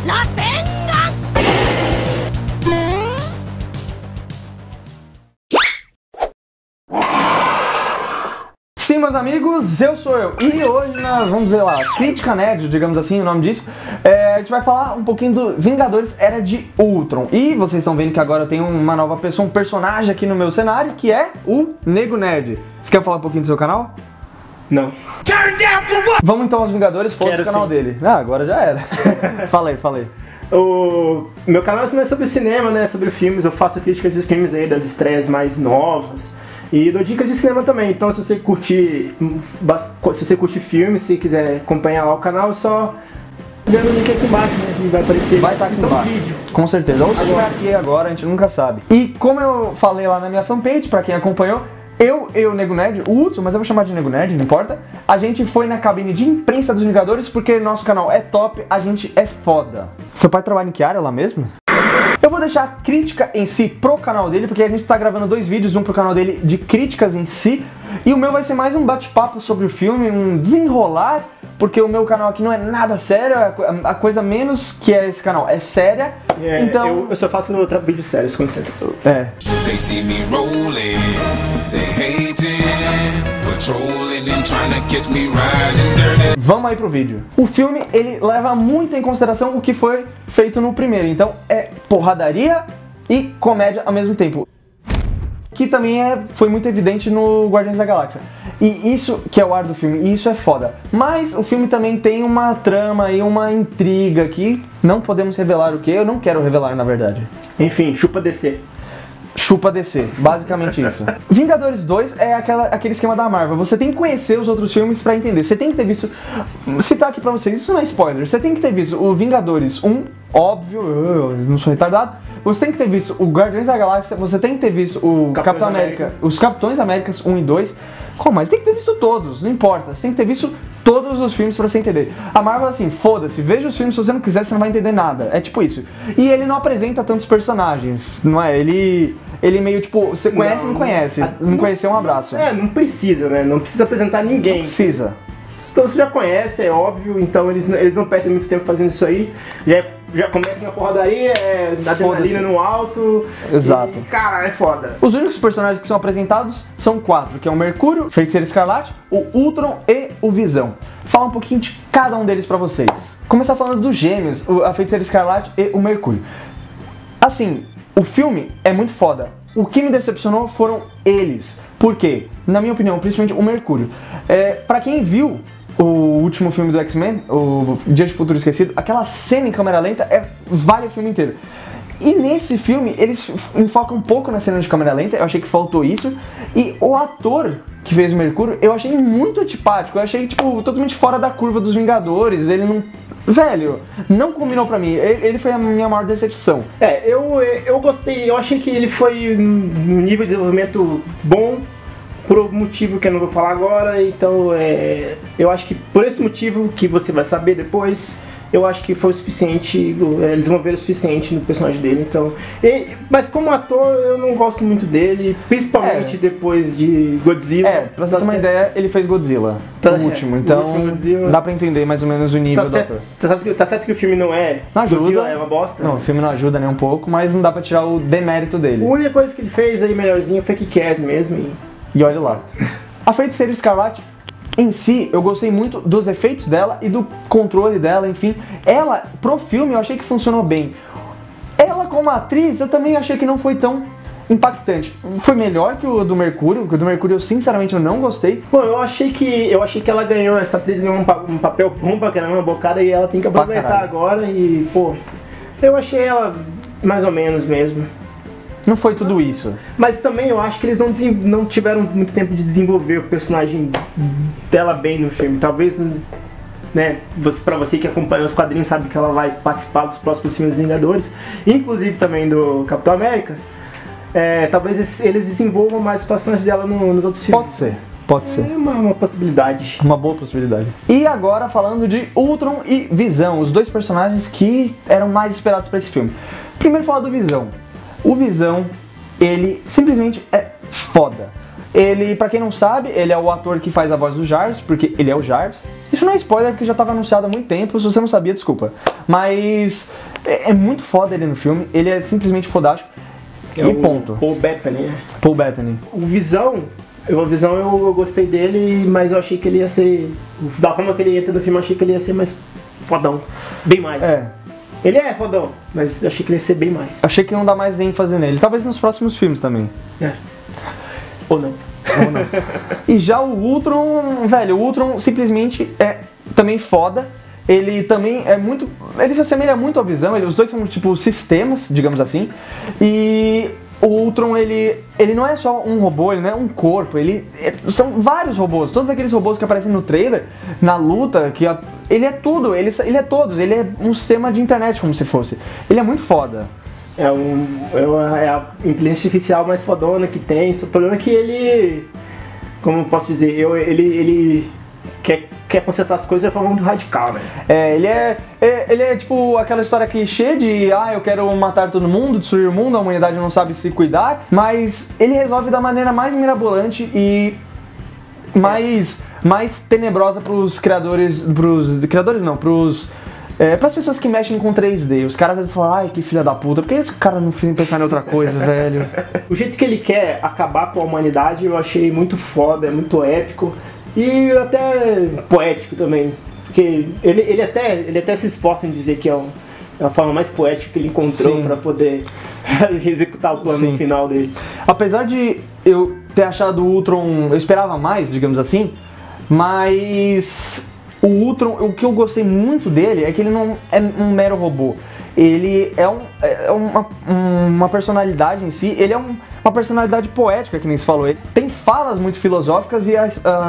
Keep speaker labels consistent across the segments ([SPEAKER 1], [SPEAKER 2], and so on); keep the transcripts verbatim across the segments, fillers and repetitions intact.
[SPEAKER 1] Sim, meus amigos, eu sou eu. E hoje nós vamos ver lá, Crítica Nerd, digamos assim, o nome disso. É, a gente vai falar um pouquinho do Vingadores Era de Ultron. E vocês estão vendo que agora eu tenho uma nova pessoa, um personagem aqui no meu cenário, que é o Nego Nerd. Você quer falar um pouquinho do seu canal?
[SPEAKER 2] Não.
[SPEAKER 1] Vamos então aos Vingadores, foda o canal
[SPEAKER 2] sim.
[SPEAKER 1] dele. Ah, agora já era. Fala aí, fala aí.
[SPEAKER 2] O meu canal não é sobre cinema, né? É sobre filmes. Eu faço críticas de filmes aí, das estreias mais novas. E dou dicas de cinema também. Então, se você curtir, se você curtir filmes, se quiser acompanhar lá o canal, é só ver no link aqui embaixo, né? Que vai aparecer.
[SPEAKER 1] Vai estar aqui embaixo. Vídeo. Com certeza. Ou se estiver aqui agora, a gente nunca sabe. E como eu falei lá na minha fanpage, pra quem acompanhou, eu e o Nego Nerd, o Hudson, mas eu vou chamar de Nego Nerd, não importa. A gente foi na cabine de imprensa dos Vingadores porque nosso canal é top, a gente é foda. Seu pai trabalha em que área lá mesmo? Eu vou deixar a crítica em si pro canal dele, porque a gente tá gravando dois vídeos, um pro canal dele de críticas em si, e o meu vai ser mais um bate-papo sobre o filme, um desenrolar, porque o meu canal aqui não é nada sério, a coisa menos que é esse canal é séria,
[SPEAKER 2] é,
[SPEAKER 1] então...
[SPEAKER 2] Eu, eu só faço outro vídeo sério, com licença.
[SPEAKER 1] É. Vamos aí pro vídeo. O filme, ele leva muito em consideração o que foi feito no primeiro, então é porradaria e comédia ao mesmo tempo. Que também é, foi muito evidente no Guardiões da Galáxia. E isso que é o ar do filme, e isso é foda. Mas o filme também tem uma trama e uma intriga que não podemos revelar o que, eu não quero revelar na verdade.
[SPEAKER 2] Enfim, chupa D C.
[SPEAKER 1] Chupa D C, basicamente isso. Vingadores dois é aquela, aquele esquema da Marvel. Você tem que conhecer os outros filmes pra entender. Você tem que ter visto... Citar aqui pra vocês, isso não é spoiler. Você tem que ter visto o Vingadores um, óbvio, eu não sou retardado. Você tem que ter visto o Guardiões da Galáxia. Você tem que ter visto o Capitão, Capitão América. América. Os Capitões Américas um e dois. Como mais? Tem que ter visto todos, não importa. Você tem que ter visto todos os filmes pra você entender. A Marvel assim, foda-se, veja os filmes, se você não quiser, você não vai entender nada. É tipo isso. E ele não apresenta tantos personagens, não é? Ele... Ele meio tipo, você conhece ou não, não conhece? A, não, não conheceu, um abraço.
[SPEAKER 2] É, não precisa, né? Não precisa apresentar ninguém.
[SPEAKER 1] Não precisa.
[SPEAKER 2] Então você já conhece, é óbvio, então eles, eles não perdem muito tempo fazendo isso aí. Já, já começa na porradaria, é, adrenalina no alto.
[SPEAKER 1] Exato.
[SPEAKER 2] E, cara, é foda.
[SPEAKER 1] Os únicos personagens que são apresentados são quatro, que é o Mercúrio, o Feiticeiro Escarlate, o Ultron e o Visão. Fala um pouquinho de cada um deles pra vocês. Começar falando dos gêmeos, a Feiticeira Escarlate e o Mercúrio. Assim, o filme é muito foda. O que me decepcionou foram eles. Por quê? Na minha opinião, principalmente o Mercúrio. É, pra quem viu o último filme do X-Men, o Dia de Futuro Esquecido, aquela cena em câmera lenta é, vale o filme inteiro. E nesse filme, eles enfocam um pouco na cena de câmera lenta, eu achei que faltou isso. E o ator que fez o Mercúrio, eu achei muito antipático, eu achei, tipo, totalmente fora da curva dos Vingadores, ele não... Velho, não combinou pra mim, ele, ele foi a minha maior decepção. É,
[SPEAKER 2] eu, eu gostei, eu achei que ele foi um nível de desenvolvimento bom, por um motivo que eu não vou falar agora, então é, eu acho que por esse motivo que você vai saber depois, eu acho que foi o suficiente, eles desenvolveram o suficiente no personagem dele, então... E, mas como ator, eu não gosto muito dele, principalmente é. depois de Godzilla.
[SPEAKER 1] É, pra você ter uma ideia, ele fez Godzilla,
[SPEAKER 2] tá,
[SPEAKER 1] o último, então
[SPEAKER 2] o último
[SPEAKER 1] dá pra entender mais ou menos o nível
[SPEAKER 2] tá
[SPEAKER 1] do
[SPEAKER 2] certo,
[SPEAKER 1] ator.
[SPEAKER 2] Tá certo, tá certo que o filme não é...
[SPEAKER 1] Não ajuda.
[SPEAKER 2] Godzilla é uma bosta.
[SPEAKER 1] Não, mas... o filme não ajuda nem um pouco, mas não dá pra tirar o demérito dele.
[SPEAKER 2] A única coisa que ele fez aí melhorzinho foi Kick-Ass mesmo e...
[SPEAKER 1] E olha lá. A Feiticeira Escarlate... Em si, eu gostei muito dos efeitos dela e do controle dela, enfim. Ela, pro filme, eu achei que funcionou bem. Ela, como atriz, eu também achei que não foi tão impactante. Foi melhor que o do Mercúrio, que o do Mercúrio eu sinceramente eu não gostei.
[SPEAKER 2] Bom, eu achei que eu achei que ela ganhou, essa atriz ganhou um, pa um papel bom pra caramba, uma bocada, e ela tem que aproveitar agora e, pô, eu achei ela mais ou menos mesmo.
[SPEAKER 1] Não foi tudo isso.
[SPEAKER 2] Mas também eu acho que eles não, não tiveram muito tempo de desenvolver o personagem dela bem no filme. Talvez, né, você, pra você que acompanha os quadrinhos sabe que ela vai participar dos próximos filmes Vingadores, inclusive também do Capitão América. É, talvez eles desenvolvam mais os personagens dela no, nos outros filmes.
[SPEAKER 1] Pode ser. Pode ser.
[SPEAKER 2] É uma, uma possibilidade.
[SPEAKER 1] Uma boa possibilidade. E agora falando de Ultron e Visão, os dois personagens que eram mais esperados pra esse filme. Primeiro falar do Visão. O Visão, ele simplesmente é foda. Ele, pra quem não sabe, ele é o ator que faz a voz do Jarvis, porque ele é o Jarvis. Isso não é spoiler porque já tava anunciado há muito tempo, se você não sabia, desculpa. Mas é, é muito foda ele no filme, ele é simplesmente fodástico.
[SPEAKER 2] É
[SPEAKER 1] e
[SPEAKER 2] o
[SPEAKER 1] ponto.
[SPEAKER 2] Paul Bettany, né?
[SPEAKER 1] Paul Bettany.
[SPEAKER 2] O Visão, o Visão eu, eu gostei dele, mas eu achei que ele ia ser... Da forma que ele entra no filme, eu achei que ele ia ser mais fodão. Bem mais.
[SPEAKER 1] É.
[SPEAKER 2] Ele é fodão, mas eu achei que ele ia ser bem mais.
[SPEAKER 1] Achei que iam dar mais ênfase nele. Talvez nos próximos filmes também.
[SPEAKER 2] É. Ou não.
[SPEAKER 1] Ou não. E já o Ultron, velho, o Ultron simplesmente é também foda. Ele também é muito... Ele se assemelha muito ao Visão, ele, os dois são tipo sistemas, digamos assim. E o Ultron, ele, ele não é só um robô, ele não é um corpo, ele é, são vários robôs. Todos aqueles robôs que aparecem no trailer, na luta, que a, ele é tudo, ele, ele é todos, ele é um sistema de internet como se fosse. Ele é muito foda.
[SPEAKER 2] É, um, é a inteligência artificial mais fodona que tem. O problema é que ele... Como eu posso dizer? Eu, ele, ele quer, quer consertar as coisas de forma muito radical, velho.
[SPEAKER 1] É, ele é, é, ele é tipo aquela história clichê de ah, eu quero matar todo mundo, destruir o mundo, a humanidade não sabe se cuidar, mas ele resolve da maneira mais mirabolante e mais, mais tenebrosa pros criadores, pros criadores não, pros... É, para as pessoas que mexem com três D, os caras vão falar, ai que filha da puta, por que esse cara não pensar em outra coisa, velho?
[SPEAKER 2] O jeito que ele quer acabar com a humanidade eu achei muito foda, é muito épico e até poético também. Porque ele, ele, até, ele até se esforça em dizer que é, um, é a forma mais poética que ele encontrou para poder executar o plano
[SPEAKER 1] Sim.
[SPEAKER 2] final dele.
[SPEAKER 1] Apesar de eu ter achado o Ultron, eu esperava mais, digamos assim, mas... O Ultron, o que eu gostei muito dele é que ele não é um mero robô. Ele é, um, é uma, uma personalidade em si, ele é um, uma personalidade poética, que nem se falou. Ele tem falas muito filosóficas e uh,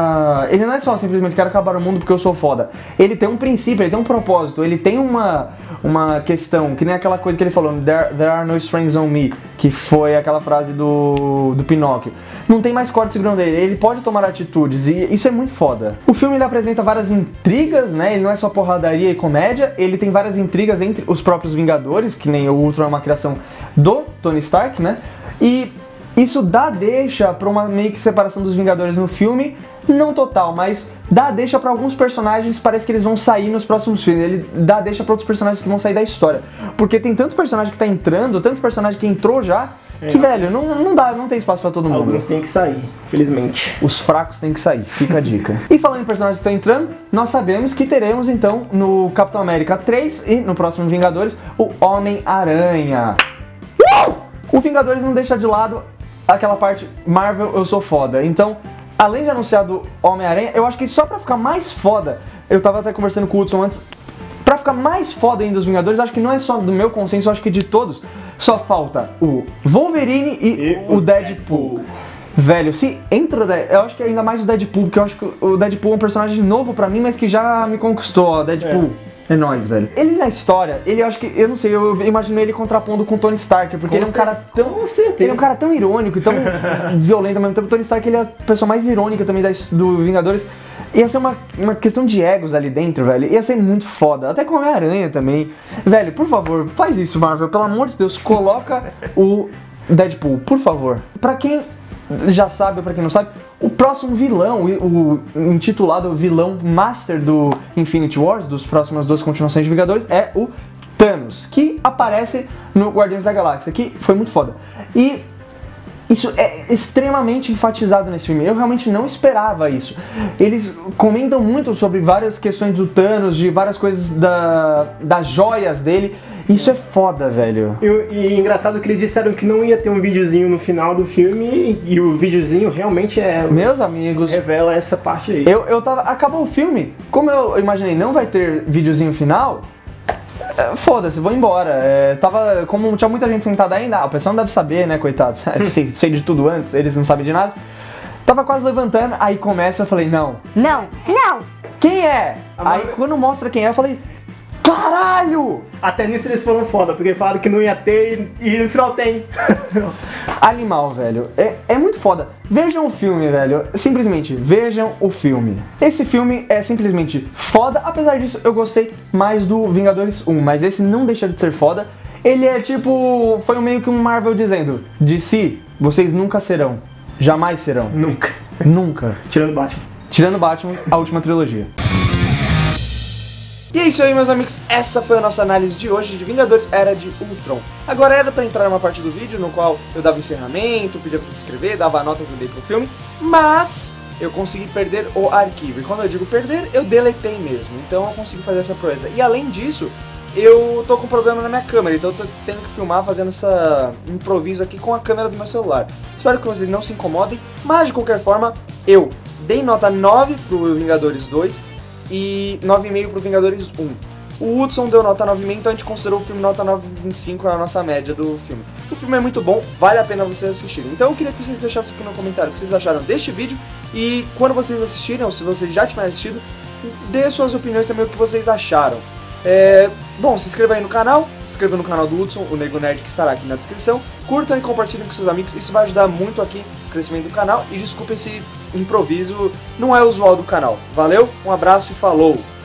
[SPEAKER 1] ele não é só simplesmente quero acabar o mundo porque eu sou foda. Ele tem um princípio, ele tem um propósito, ele tem uma, uma questão, que nem aquela coisa que ele falou, there, there are no strings on me, que foi aquela frase do, do Pinóquio. Não tem mais corda segurando ele, ele pode tomar atitudes e isso é muito foda. O filme ele apresenta várias intrigas, né? Ele não é só porradaria e comédia, ele tem várias intrigas entre os próprios Vingadores, que nem o Ultron é uma criação do Tony Stark, né? E isso dá deixa pra uma meio que separação dos Vingadores no filme, não total, mas dá deixa pra alguns personagens, parece que eles vão sair nos próximos filmes, ele dá deixa pra outros personagens que vão sair da história, porque tem tanto personagem que tá entrando, tanto personagem que entrou já, que é, velho, não, não dá, não tem espaço pra todo mundo.
[SPEAKER 2] Alguns tem que sair, infelizmente.
[SPEAKER 1] Os fracos têm que sair, fica a dica. E falando em personagens que estão entrando, nós sabemos que teremos então no Capitão América três e no próximo Vingadores o Homem-Aranha. Uh! O Vingadores não deixa de lado aquela parte Marvel, eu sou foda. Então, além de anunciar do Homem-Aranha, eu acho que só pra ficar mais foda, eu tava até conversando com o Hudson antes, pra ficar mais foda ainda dos Vingadores, acho que não é só do meu consenso, acho que de todos, só falta o Wolverine e, e o Deadpool. Deadpool. Velho, se entra o Deadpool, eu acho que ainda mais o Deadpool, porque eu acho que o Deadpool é um personagem novo pra mim, mas que já me conquistou, ó, Deadpool. É. É nóis, velho. Ele na história, ele acho que, eu não sei, eu imagino ele contrapondo com o Tony Stark, porque com ele é um cara tão... Com certeza. Ele é um cara tão irônico e tão violento ao mesmo tempo. O Tony Stark, ele é a pessoa mais irônica também da, do Vingadores. Ia ser uma, uma questão de egos ali dentro, velho. Ia ser muito foda. Até com o Homem-Aranha também. Velho, por favor, faz isso, Marvel. Pelo amor de Deus, coloca o Deadpool, por favor. Pra quem já sabe, ou pra quem não sabe, o próximo vilão, o, o intitulado vilão master do Infinity Wars, dos próximas duas continuações de Vingadores, é o Thanos, que aparece no Guardiões da Galáxia, que foi muito foda. E isso é extremamente enfatizado nesse filme. Eu realmente não esperava isso. Eles comentam muito sobre várias questões do Thanos, de várias coisas da, das joias dele. Isso é foda, velho. E,
[SPEAKER 2] e engraçado que eles disseram que não ia ter um videozinho no final do filme e, e o videozinho realmente é...
[SPEAKER 1] Meus amigos...
[SPEAKER 2] Revela essa parte aí.
[SPEAKER 1] Eu, eu tava... Acabou o filme. Como eu imaginei não vai ter videozinho final... Foda-se, vou embora. É, tava, como tinha muita gente sentada ainda, ah, o pessoal não deve saber, né, coitados. sei, sei de tudo antes, eles não sabem de nada. Tava quase levantando, aí começa, eu falei, não.
[SPEAKER 3] Não, não!
[SPEAKER 1] Quem é? A aí mãe... quando mostra quem é, eu falei, caralho!
[SPEAKER 2] Até nisso eles foram foda, porque falaram que não ia ter e, e no final tem.
[SPEAKER 1] Animal, velho. É, é muito foda. Vejam o filme, velho. Simplesmente, vejam o filme. Esse filme é simplesmente foda. Apesar disso, eu gostei mais do Vingadores um, mas esse não deixa de ser foda. Ele é tipo... Foi meio que um Marvel dizendo, D C, vocês nunca serão. Jamais serão.
[SPEAKER 2] Nunca.
[SPEAKER 1] Nunca.
[SPEAKER 2] Tirando Batman.
[SPEAKER 1] Tirando Batman, a última trilogia. E é isso aí, meus amigos, essa foi a nossa análise de hoje de Vingadores Era de Ultron. Agora era pra entrar numa parte do vídeo no qual eu dava encerramento, pedia pra você se inscrever, dava a nota que eu dei pro filme, mas eu consegui perder o arquivo. E quando eu digo perder, eu deletei mesmo, então eu consegui fazer essa proeza. E além disso, eu tô com problema na minha câmera, então eu tô tendo que filmar fazendo essa improviso aqui com a câmera do meu celular. Espero que vocês não se incomodem, mas de qualquer forma, eu dei nota nove pro Vingadores dois e nove vírgula cinco pro Vingadores um. O Hudson deu nota nove vírgula cinco, então a gente considerou o filme nota nove vírgula vinte e cinco na nossa média do filme. O filme é muito bom, vale a pena vocês assistirem. Então eu queria que vocês deixassem aqui no comentário o que vocês acharam deste vídeo e quando vocês assistirem, ou se vocês já tiverem assistido, dê suas opiniões também o que vocês acharam. É, bom, se inscreva aí no canal, se inscreva no canal do Hudson, o Nego Nerd, que estará aqui na descrição. Curtam e compartilhem com seus amigos, isso vai ajudar muito aqui no crescimento do canal. E desculpa esse improviso, não é usual do canal. Valeu, um abraço e falou!